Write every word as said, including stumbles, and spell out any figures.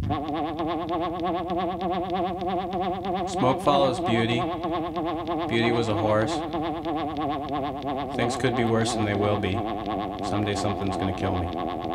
Smoke follows beauty. Beauty was a horse. Things could be worse than they will be. Someday something's gonna kill me.